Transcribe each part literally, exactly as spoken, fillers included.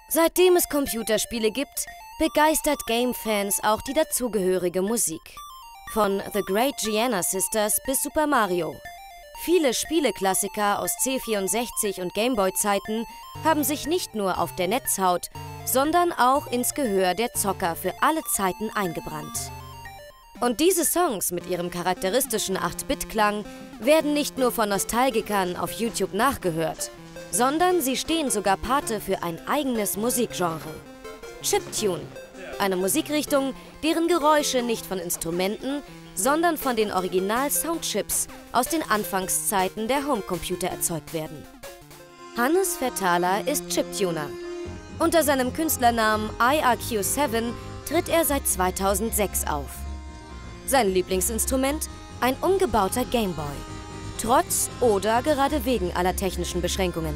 Seitdem es Computerspiele gibt, begeistert Game-Fans auch die dazugehörige Musik. Von The Great Giana Sisters bis Super Mario. Viele Spieleklassiker aus C vierundsechzig und Gameboy-Zeiten haben sich nicht nur auf der Netzhaut, sondern auch ins Gehör der Zocker für alle Zeiten eingebrannt. Und diese Songs mit ihrem charakteristischen acht Bit Klang werden nicht nur von Nostalgikern auf YouTube nachgehört, sondern sie stehen sogar Pate für ein eigenes Musikgenre. Chiptune, eine Musikrichtung, deren Geräusche nicht von Instrumenten, sondern von den Original-Soundchips aus den Anfangszeiten der Homecomputer erzeugt werden. Hannes Vertala ist Chiptuner. Unter seinem Künstlernamen I R Q sieben tritt er seit zweitausendsechs auf. Sein Lieblingsinstrument? Ein umgebauter Gameboy. Trotz oder gerade wegen aller technischen Beschränkungen.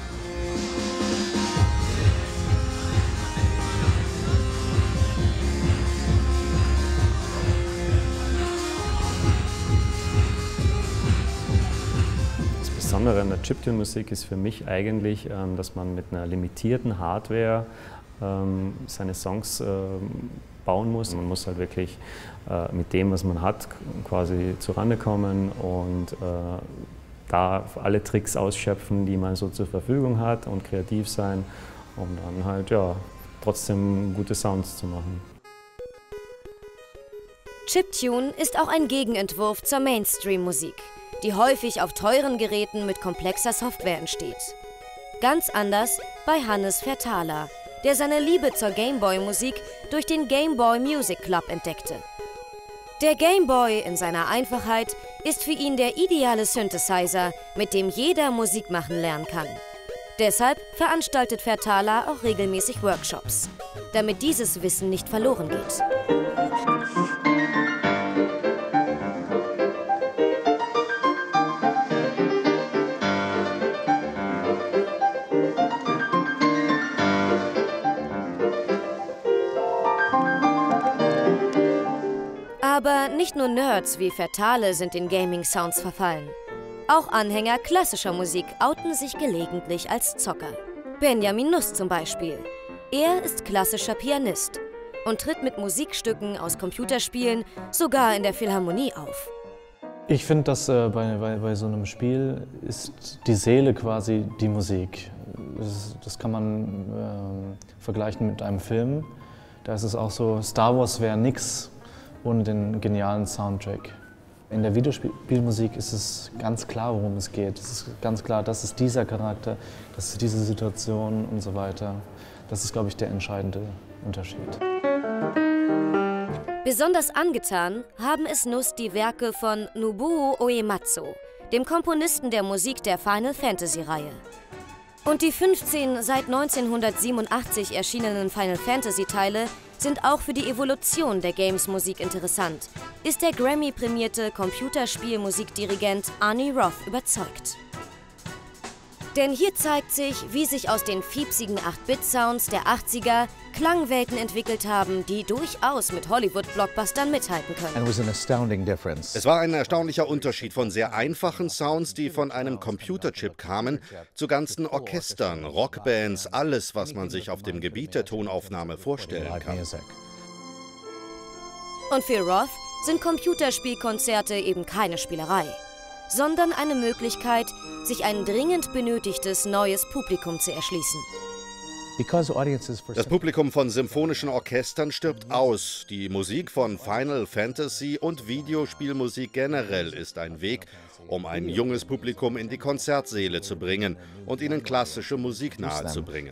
Das Besondere an der Chiptune-Musik ist für mich eigentlich, dass man mit einer limitierten Hardware seine Songs bauen muss. Man muss halt wirklich äh, mit dem, was man hat, quasi zurande kommen und äh, da alle Tricks ausschöpfen, die man so zur Verfügung hat und kreativ sein, um dann halt ja, trotzdem gute Sounds zu machen. Chiptune ist auch ein Gegenentwurf zur Mainstream-Musik, die häufig auf teuren Geräten mit komplexer Software entsteht. Ganz anders bei Hannes Vertala, der seine Liebe zur Gameboy-Musik durch den Game Boy Music Club entdeckte. Der Game Boy in seiner Einfachheit ist für ihn der ideale Synthesizer, mit dem jeder Musik machen lernen kann. Deshalb veranstaltet Vertala auch regelmäßig Workshops, damit dieses Wissen nicht verloren geht. Aber nicht nur Nerds wie Vertale sind den Gaming-Sounds verfallen. Auch Anhänger klassischer Musik outen sich gelegentlich als Zocker. Benjamin Nuss zum Beispiel. Er ist klassischer Pianist und tritt mit Musikstücken aus Computerspielen sogar in der Philharmonie auf. Ich finde, dass äh, bei, bei, bei so einem Spiel ist die Seele quasi die Musik. Das, das kann man äh, vergleichen mit einem Film. Da ist es auch so, Star Wars wäre nix ohne den genialen Soundtrack. In der Videospielmusik ist es ganz klar, worum es geht. Es ist ganz klar, das ist dieser Charakter, das ist diese Situation und so weiter. Das ist, glaube ich, der entscheidende Unterschied. Besonders angetan haben es Nuss die Werke von Nobuo Uematsu, dem Komponisten der Musik der Final Fantasy-Reihe. Und die fünfzehn seit neunzehnhundertsiebenundachtzig erschienenen Final Fantasy-Teile sind auch für die Evolution der Games-Musik interessant, ist der Grammy-prämierte Computerspielmusikdirigent Ani Roth überzeugt. Denn hier zeigt sich, wie sich aus den fiepsigen acht Bit Sounds der achtziger Klangwelten entwickelt haben, die durchaus mit Hollywood-Blockbustern mithalten können. Es war ein erstaunlicher Unterschied von sehr einfachen Sounds, die von einem Computerchip kamen, zu ganzen Orchestern, Rockbands, alles, was man sich auf dem Gebiet der Tonaufnahme vorstellen kann. Und für Roth sind Computerspielkonzerte eben keine Spielerei, sondern eine Möglichkeit, sich ein dringend benötigtes neues Publikum zu erschließen. Das Publikum von symphonischen Orchestern stirbt aus. Die Musik von Final Fantasy und Videospielmusik generell ist ein Weg, um ein junges Publikum in die Konzertsäle zu bringen und ihnen klassische Musik nahezubringen.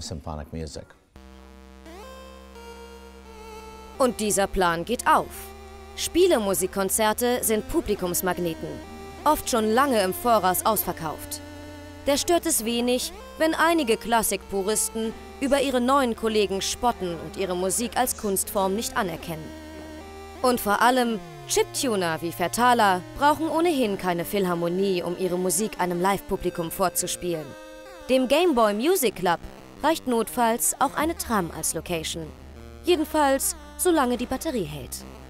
Und dieser Plan geht auf. Spielemusikkonzerte sind Publikumsmagneten, oft schon lange im Voraus ausverkauft. Da stört es wenig, wenn einige Klassikpuristen über ihre neuen Kollegen spotten und ihre Musik als Kunstform nicht anerkennen. Und vor allem, Chiptuner wie Vertala brauchen ohnehin keine Philharmonie, um ihre Musik einem Live-Publikum vorzuspielen. Dem Game Boy Music Club reicht notfalls auch eine Tram als Location. Jedenfalls, solange die Batterie hält.